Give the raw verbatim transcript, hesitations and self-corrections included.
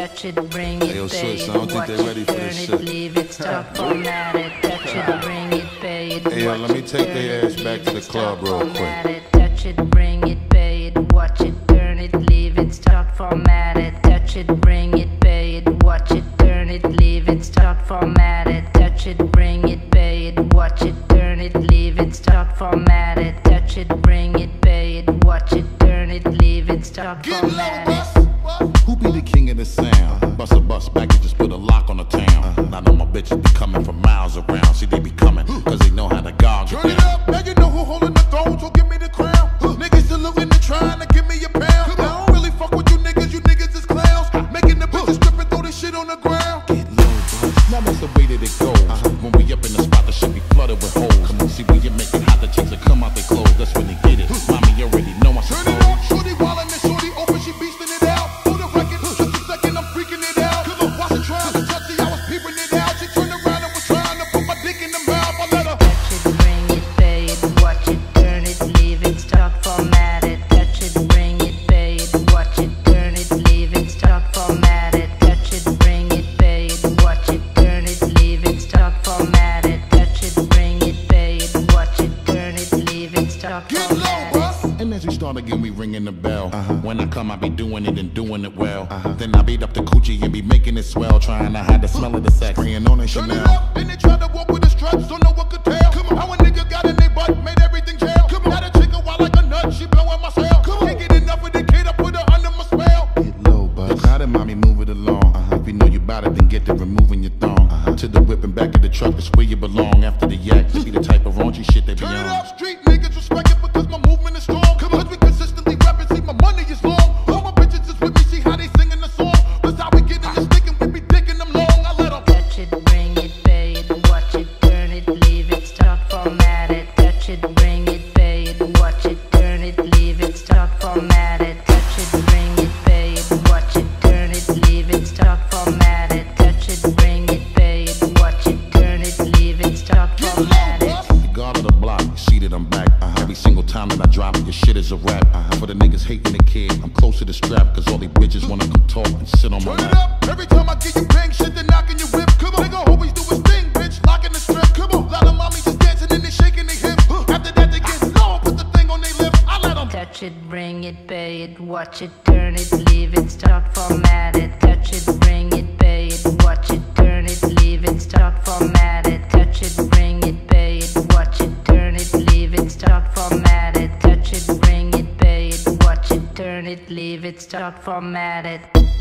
touch it, bring it, Hey, yo, pay Switch, it, I don't think watch they it, ready for turn this it, shit. leave it, stop, format it, touch it, bring it, pay it, Hey, yo, watch let me it, take turn their it, ass back leave to the it, club stop, real format quick. it, touch it, bring it, pay it, watch it, turn it, leave it, stop, format it, touch it, bring it, pay it, watch it, turn it, leave it, stop, format it, touch it, bring it, pay it, watch it, turn it, leave it, stop, format it, touch it, bring it, pay it, watch it, turn it, leave it, stop, format it. Who be the king of the sound? Bust a bus back and just put a lock on the town. I know my bitches be coming from miles around. See, they be coming, cause they know how to gouge Turn it up, now you know who holding the throne, so give me the crown. Niggas saluting and trying to give me a pound. I don't really fuck with you niggas, you niggas is clowns. Making the bitches strip and throw this shit on the ground. Get low, bus. Now that's the way that it goes. When we up in the spot, the shit be flooded with holes. Come on, see, we get make it hot, the chicks that come out their clothes. That's when they get it. Mommy already know I Turn it suppose. up, shorty wildin' and shorty open, she beastin' it out. For the record, just a second, I'm freaking it out. Watch her trying to touch it, I was peeping it out. She turned around and was trying to put my dick in the mouth. I let her Touch it, bring it, pay it, watch it, turn it, leave it, stop, format it. Touch it, bring it, pay it, watch it, turn it, leave it, stop, format it. Touch it, bring it, pay it, watch it, turn it, leave it, stop, format it. Touch it, bring it, pay it, watch it, turn it, leave it, stop, get low, format it. bus. And as we start again, we ringing the bell. Uh-huh. When I come, I be doing it and doing it well. Uh-huh. Then I beat up the coochie and be making it swell, trying to hide the smell of the sex. Spraying on it, Turn it Chanel. up, and they try to walk with the struts, so no one could tell. Come on. How a nigga got in they butt, made everything jail. Come on. Got a chick who wild like a nut, she blowing my cell. Come on. Can't get enough of the kid, I put her under my spell. Get low, bus. Look how the mommy move it along. Uh-huh. If you know you bout it, then get to removing your thong. Uh-huh. To the whip and back of the truck, it's where you belong. After the yak, to be the type of raunchy shit they be Turn it on. up, street niggas respect it because my movement is strong. Come on. Cause we consistently rapping, see my money is long. All my bitches is with me, see how they singing the song. That's how we get in the stick and we be dicking them long. I let them Touch it, bring it, pay it, watch it, turn it, leave it, stop, format it. Touch it, bring it, pay it, watch it, turn it, leave it, stop, format it. Touch it, bring it, pay it, watch it, turn it, leave it, stop, format it. Touch it, bring it, pay it, watch it, turn it, leave it, stop, get format low, it. bus. The guard of the block, you see that I'm back. Uh-huh. Every single time that I drop it, your shit is a rap. Uh-huh. For the niggas hating the kid, I'm close to the strap, cause all these bitches wanna come talk and sit on my Turn it lap. up, every time I get you bang shit, then knocking your whip. Come on, nigga always do his thing, bitch, locking the strip. Come on, lot of mommies just dancing and they shaking their hips. After that they get low, put the thing on their lips. I let them Touch it, bring it, pay it, watch it, turn it, leave it, stop, format it. Touch it, bring it, pay it, watch it, turn it, leave it, stop, format it. Touch it, bring it, pay it, watch it, turn it, leave it, stop, format it. Touch it, bring it, pay it, watch it, turn it, leave it, stop, format it.